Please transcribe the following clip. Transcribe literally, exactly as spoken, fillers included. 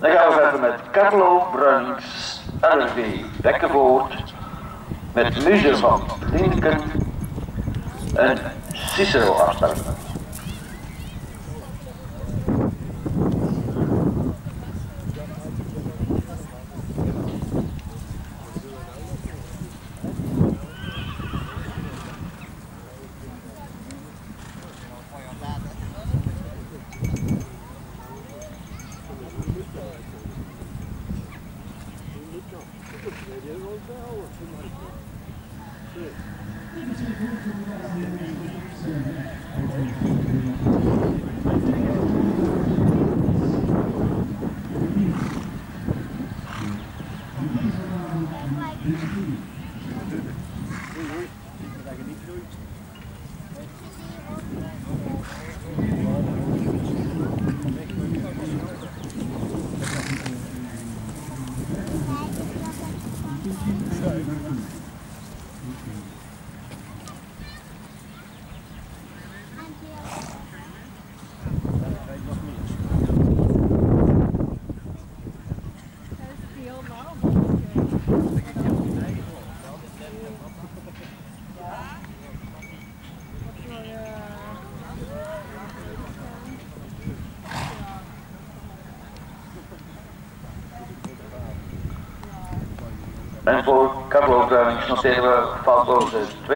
Dan gaan we verder met Carlo Bruinings, L R V Bekkenvoort, met Muze van Linken en Cicero afspelen. En voor Carlo Bruinings noteren we foutloze